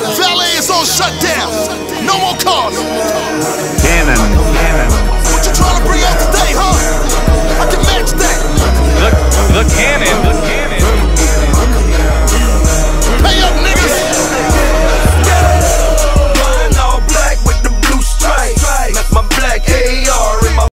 Valet is on shutdown. No more cars. Cannon.